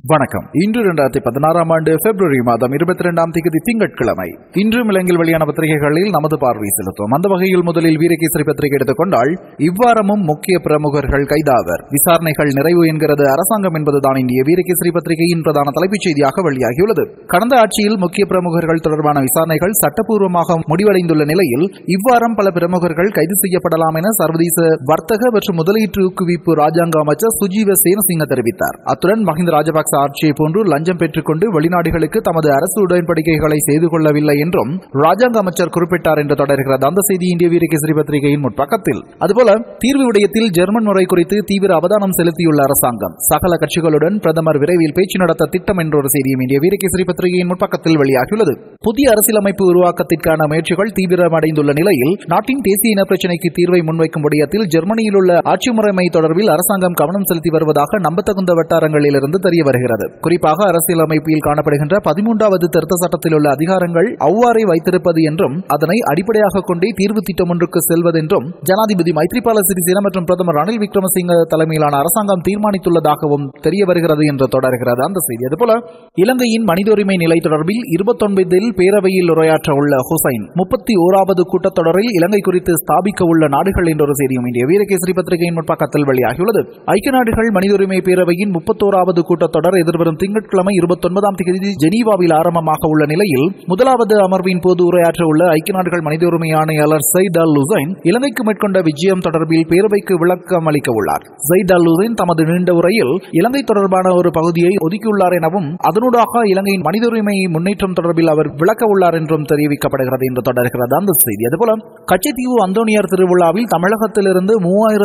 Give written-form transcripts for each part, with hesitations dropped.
வணக்கம். இன்று 2016 ஆண்டு பிப்ரவரி மாதம் 22ஆம் தேதி திங்கட்கிழமை. இன்றும் இலங்கையில் வெளியான பத்திரிகைகளில் நமது பார்வை செலுத்தும். அந்த வகையில் முதலில் வீரகேசரி பத்திரிகை எடுத்துக்கொண்டால், இவ்வாரமும் முக்கிய பிரமுகர்கள் கைதாவர், விசாரணைகள் நிறைவு என்கிறது அரசாங்கம் என்பதுதான் இந்திய வீரகேசரி பத்திரிகையின் பிரதான தலைப்புச் செய்தியாக வெளியாகியுள்ளது. கடந்த ஆட்சியில் முக்கிய பிரமுகர்கள் தொடர்பான விசாரணைகள் சட்டப்பூர்வமாக முடிவடைந்துள்ள நிலையில் இவ்வாரம் பல பிரமுகர்கள் கைது செய்யப்படலாம் என சர்வதேச வர்த்தக மற்றும் முதலீட்டு ஊக்குவிப்பு ராஜாங்க அமைச்சர் சுஜீவ சேனசிங்க தெரிவித்தார். அத்துடன் மஹிந்த ராஜபக்ச ஆட்சியை போன்று லஞ்சம் பெற்றுக்கொண்டு வெளிநாடுகளுக்கு தமது அரசு உடன்படிக்கைகளை செய்து கொள்ளவில்லை என்றும் ராஜாங்க அமைச்சர் குறிப்பிட்டார் என்று தொடர்கிறது அந்த செய்தி இந்திய வீரகேசரி பத்திரிகையின் முற்பக்கத்தில். அதுபோல தீர்வு விடயத்தில் ஜெர்மன் முறை குறித்து தீவிர அவதானம் செலுத்தியுள்ள அரசாங்கம், சகல கட்சிகளுடன் பிரதமர் விரைவில் பேச்சு நடத்த திட்டம் என்ற ஒரு செய்தியும் இந்திய வீரகேசரி பத்திரிகையின் முற்பக்கத்தில் வெளியாகியுள்ளது. புதிய அரசியலமைப்பு உருவாக்கத்திற்கான முயற்சிகள் தீவிரமடைந்துள்ள நிலையில் நாட்டின் தேசிய இன பிரச்சினைக்கு தீர்வை முன்வைக்கும் விடயத்தில் ஜெர்மனியில் உள்ள ஆட்சி முறைமை தொடர்பில் அரசாங்கம் கவனம் செலுத்தி வருவதாக நம்பத்தகுந்த வட்டாரங்களிலிருந்து தெரிய வருகிறது. குறிப்பாக அரசியலமைப்பில் காணப்படுகின்ற 13வது திருத்த சட்டத்தில் உள்ள அதிகாரங்கள் அவ்வாறே வைத்திருப்பது என்றும் அதனை அடிப்படையாக கொண்டே தீர்வு திட்டம் ஒன்றுக்கு செல்வதென்றும் ஜனாதிபதி மைத்ரிபால சிறிசேன மற்றும் பிரதமர் ரணில் விக்ரமசிங்க தலைமையிலான அரசாங்கம் தீர்மானித்துள்ளதாகவும் தெரிய வருகிறது என்று தொடர்கிறது அந்த செய்தி. அதுபோல இலங்கையின் மனித உரிமை நிலை தொடர்பில் 29 பேரவையில் உரையாற்ற உள்ள ஹுசைன் 31வது கூட்டத்தொடரில் இலங்கை குறித்து ஸ்தாபிக்க உள்ள நாடுகள் என்ற ஒரு செய்தியும் இந்திய வீரகேசரி பத்திரிகையின் முற்பக்கத்தில் வெளியாகியுள்ளது. ஐக்கிய நாடுகள் மனித உரிமை பேரவையின் 31வது கூட்டத்தொடர் எதிர்வரும் திங்கட்கிழமை 29ஆம் தேதி ஜெனீவாவில் ஆரம்பமாக உள்ள நிலையில் முதலாவது அமர்வின் போது உரையாற்ற உள்ள ஐக்கிய நாடுகள் மனித உரிமை ஆணையாளர் சையத் அல் ஹுசைன் இலங்கைக்கு மேற்கொண்ட விஜயம் தொடர்பில் பேரவைக்கு விளக்கம் அளிக்க உள்ளார். சையத் அல் ஹுசைன் தமது நீண்ட உரையில் இலங்கை தொடர்பான ஒரு பகுதியை ஒதுக்கியுள்ளார் எனவும் அதனூடாக இலங்கையின் மனித உரிமை முன்னேற்றம் தொடர்பில் அவர் விளக்க உள்ளார் என்றும் தெரிவிக்கப்படுகிறது என்று தொடர்கிறது அந்த செய்தி. அதுபோல கச்சத்தீவு அந்தோனியார் திருவிழாவில் தமிழகத்திலிருந்து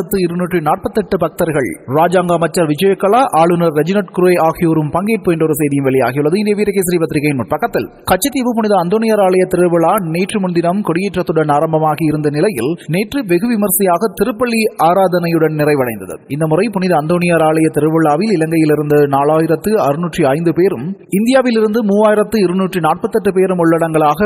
3248 பக்தர்கள், ராஜாங்க அமைச்சர் விஜயகலா, ஆளுநர் ரெஜினட் குரே ஆகியோரும் பங்கேற்பு என்ற ஒரு செய்தியும் வெளியாகியுள்ளது இந்திய வீரகேசரி பத்திரிகையின் முற்பக்கத்தில். கச்சத்தீவு புனித அந்தோனியார் ஆலய திருவிழா நேற்று முன்தினம் கொடியேற்றத்துடன் ஆரம்பமாகி இருந்த நிலையில் நேற்று வெகு விமர்சையாக திருப்பள்ளி ஆராதனையுடன் நிறைவடைந்தது. இந்த முறை புனித அந்தோனியார் ஆலய திருவிழாவில் இலங்கையிலிருந்து 4605 பேரும் இந்தியாவிலிருந்து 3248 பேரும் உள்ளடங்கலாக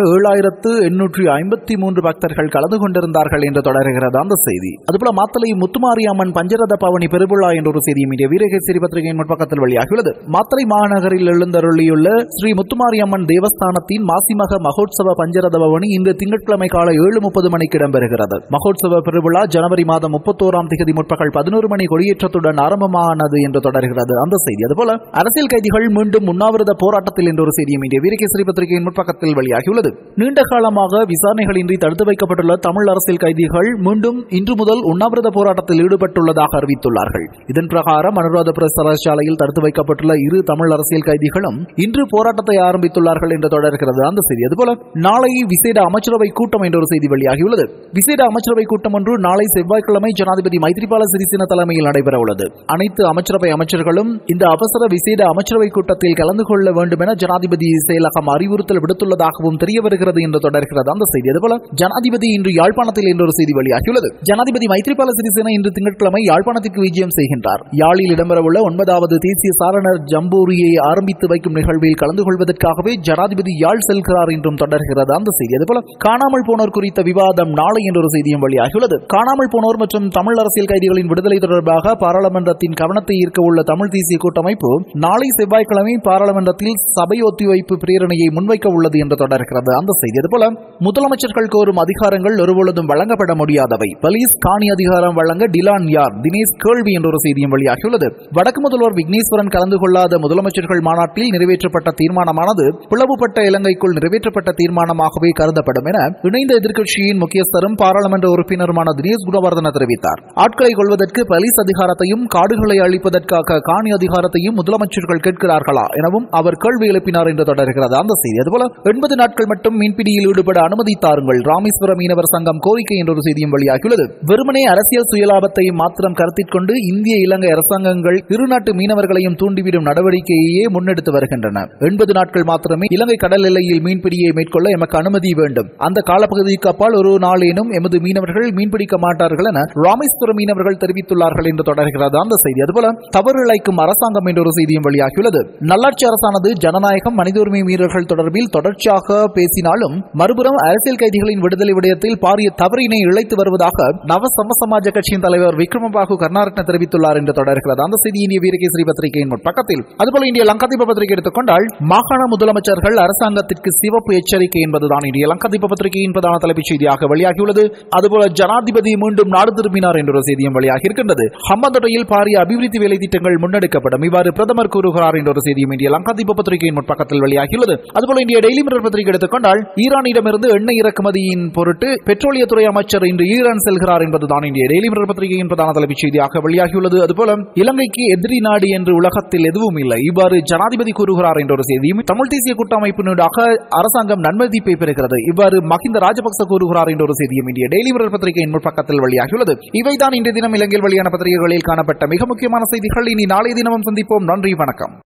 7853 பக்தர்கள் கலந்து கொண்டிருந்தார்கள் என்று தொடர்கிறது அந்த செய்தி. அதுபோல மாத்தளை முத்துமாரியம்மன் பஞ்சரத பவனி பெருவிழா என்ற ஒரு செய்தியும் இந்திய வீரகேசரி பத்திரிகையின் முற்பக்கத்தில் வெளியாகியுள்ளது. மாத்தளை மாநகரில் எழுந்தருளியுள்ள ஸ்ரீ முத்துமாரியம்மன் தேவஸ்தானத்தின் மாசிமக மகோத்சவ பஞ்சரத பவனி இந்த திங்கட்கிழமை காலை 7:30 மணிக்கு இடம்பெறுகிறது. மகோத்சவ பெருவிழா ஜனவரி மாதம் 31ஆம் தேதி முற்பகல் 11 மணி கொடியேற்றத்துடன் ஆரம்பமானது என்று தொடர்கிறது அந்த செய்தி. அதுபோல அரசியல் கைதிகள் மீண்டும் உண்ணாவிரத போராட்டத்தில் என்ற ஒரு செய்தியும் இந்திய வீரகேசரி பத்திரிகையின் முற்பக்கத்தில் வெளியாகியுள்ளது. நீண்ட காலமாக விசாரணைகளின்றி தடுத்து வைக்கப்பட்டுள்ள தமிழ் அரசியல் கைதிகள் மீண்டும் இன்று முதல் உண்ணாவிரத போராட்டத்தில் ஈடுபட்டுள்ளதாக அறிவித்துள்ளார்கள். இதன் பிரகாரம் அனுராதபுர சிறைச்சாலையில் தடுத்து வைக்கப்பட்டுள்ள 2 தமிழ் அரசியல் கைதிகளும் இன்று போராட்டத்தை ஆரம்பித்துள்ளார்கள் என்று தொடர்கிறது அந்த செய்தி. அதுபோல நாளை விசேட அமைச்சரவை கூட்டம் என்ற ஒரு செய்தி வெளியாகியுள்ளது. விசேட அமைச்சரவை கூட்டம் ஒன்று நாளை செவ்வாய்க்கிழமை ஜனாதிபதி மைத்ரிபால சிறிசேன தலைமையில் நடைபெற உள்ளது. அனைத்து அமைச்சரவை அமைச்சர்களும் இந்த அவசர விசேட அமைச்சரவை கூட்டத்தில் கலந்து கொள்ள வேண்டும் என ஜனாதிபதி செயலகம் அறிவுறுத்தல் விடுத்துள்ளதாகவும் தெரிய வருகிறது என்று தொடர்கிறது அந்த செய்தி. அதுபோல ஜனாதிபதி இன்று யாழ்ப்பாணத்தில் என்ற ஒரு செய்தி வெளியாகியுள்ளது. ஜனாதிபதி மைத்ரிபால சிறிசேன இன்று திங்கட்கிழமை யாழ்ப்பாணத்திற்கு விஜயம் செய்கின்றார். யாழில் இடம்பெறவுள்ள 9வது தேசிய சாரணர் ஜம்பூரியை ஆரம்பித்து வைக்கும் நிகழ்வில் கலந்து கொள்வதற்காகவே ஜனாதிபதி யாழ் செல்கிறார் என்றும் தொடர்கிறது அந்த செய்தி. அதுபோல காணாமல் போனோர் குறித்த விவாதம் நாளை என்ற ஒரு செய்தியும் வெளியாகியுள்ளது. காணாமல் போனோர் மற்றும் தமிழ் அரசியல் கைதிகளின் விடுதலை தொடர்பாக பாராளுமன்றத்தின் கவனத்தை ஈர்க்க உள்ள தமிழ் தேசிய கூட்டமைப்பு நாளை செவ்வாய்க்கிழமை பாராளுமன்றத்தில் சபை ஒத்திவைப்பு பிரேரணையை முன்வைக்க உள்ளது என்று தொடர்கிறது அந்த செய்தி. அதுபோல முதலமைச்சர்கள் கோரும் அதிகாரங்கள் ஒருபொழுதும் வழங்கப்பட முடியாதவை, போலீஸ் காணி அதிகாரம் வழங்க டிலான் யார், தினேஷ் கேள்வி என்ற ஒரு செய்தியும் வெளியாகியுள்ளது. வடக்கு முதல்வர் விக்னேஸ்வரன் கலந்து கொள்ளாத முதலமைச்சர்கள் மாநாட்டில் நிறைவேற்றப்பட்ட தீர்மானமானது பிளவுபட்ட இலங்கைக்குள் நிறைவேற்றப்பட்ட தீர்மானமாகவே கருதப்படும் என இணைந்த எதிர்க்கட்சியின் முக்கியஸ்தரும் பாராளுமன்ற உறுப்பினருமான தினேஷ் குணவர்தன தெரிவித்தார். ஆட்களை கொள்வதற்கு போலீஸ் அதிகாரத்தையும் காடுகளை அழிப்பதற்காக காணி அதிகாரத்தையும் முதலமைச்சர்கள் கேட்கிறார்களா எனவும் அவர் கேள்வி எழுப்பினார் என்று தொடர்கிறது அந்த செய்தி. அதுபோல 80 நாட்கள் மட்டும் மீன்பிடியில் ஈடுபட அனுமதி தாருங்கள், ராமேஸ்வரம் மீனவர் சங்கம் கோரிக்கை என்ற ஒரு செய்தியும் வெளியாகியுள்ளது. வெறுமனே அரசியல் சுயலாபத்தை மாத்திரம் கருத்தில் கொண்டு இந்திய இலங்கை அரசாங்கங்கள் இருநாட்டு மீனவர்களையும் தூண்டிவிடும் நடவடிக்கையே முன்னெடுத்து வருகின்றன. 80 நாட்கள் மாத்திரமே இலங்கை கடல் எல்லையில் மீன்பிடியை மேற்கொள்ள எமக்கு அனுமதி வேண்டும். அந்த காலப்பகுதிக்கு அப்பால் ஒரு நாளேனும் எமது மீனவர்கள் மீன்பிடிக்க மாட்டார்கள் என ராமேஸ்வரம் மீனவர்கள் தெரிவித்துள்ளார்கள் என்று தொடர்கிறது அந்த செய்தி. அதுபோல தவறு இழைக்கும் அரசாங்கம் என்ற ஒரு செய்தியும் வெளியாகியுள்ளது. நல்லாட்சி அரசானது ஜனநாயகம், மனித உரிமை மீறல்கள் தொடர்பில் தொடர்ச்சியாக பேசினாலும் மறுபுறம் அரசியல் கைதிகளின் விடுதலை விடயத்தில் பாரிய தவறினை இழைத்து வருவதாக நவ சமசமாஜ கட்சியின் தலைவர் விக்ரமபாகு கருணாரட்ன தெரிவித்துள்ளார் என்று தொடர்கிறது அந்த செய்தி இந்திய வீரகேசரி பத்திரிகையின் முற்பக்கத்தில். பக்கத்தில். அதுபோல இந்திய லங்காதீப பத்திரிகை எடுத்துக்கொண்டால் மாகாண முதலமைச்சர்கள் அரசாங்கத்திற்கு சிவப்பு எச்சரிக்கை என்பதுதான் இந்திய லங்காதீப பத்திரிகையின் பிரதான தலைப்புச் செய்தியாக வெளியாகியுள்ளது. அதுபோல ஜனாதிபதி மீண்டும் நாடு திரும்பினார் என்ற ஒரு செய்தியும் வெளியாகி இருக்கின்றது. ஹம்பந்தோட்டையில் பாரிய அபிவிருத்தி வேலை திட்டங்கள் முன்னெடுக்கப்படும், இவ்வாறு பிரதமர் கூறுகிறார் என்ற ஒரு செய்தியும் இந்திய லங்காதீப பத்திரிகையின் முற்பக்கத்தில் வெளியாகியுள்ளது. அதுபோல இந்திய டெய்லி மிரர் பத்திரிகை எடுத்துக்கொண்டால் ஈரானிடமிருந்து எண்ணெய் இறக்குமதியின் பொருட்டு பெட்ரோலியத்துறை அமைச்சர் இன்று ஈரான் செல்கிறார் என்பதுதான் இந்திய டெய்லி மிரர் பத்திரிகையின் பிரதான தலைப்புச் செய்தியாக வெளியாகியுள்ளது. அதுபோல இலங்கைக்கு எதிரி நாடு என்று உலகத்தில் எதுவும் இல்லை, இவ்வாறு ஜனாதிபதி கூறுகிறார் என்ற ஒரு செய்தியும் தமிழ் தேசிய கூட்டமைப்பினூடாக அரசாங்கம் நன்மதிப்பை பெறுகிறது, இவ்வாறு மஹிந்த ராஜபக்ச கூறுகிறார் என்ற ஒரு செய்தியும் இந்திய டெய்லி மிரர் பத்திரிகையின் முற்பக்கத்தில் வெளியாகியுள்ளது. இவைதான் இன்றைய தினம் இலங்கையில் வெளியான பத்திரிகைகளில் காணப்பட்ட மிக முக்கியமான செய்திகள். இனி நாளைய தினமும் சந்திப்போம். நன்றி, வணக்கம்.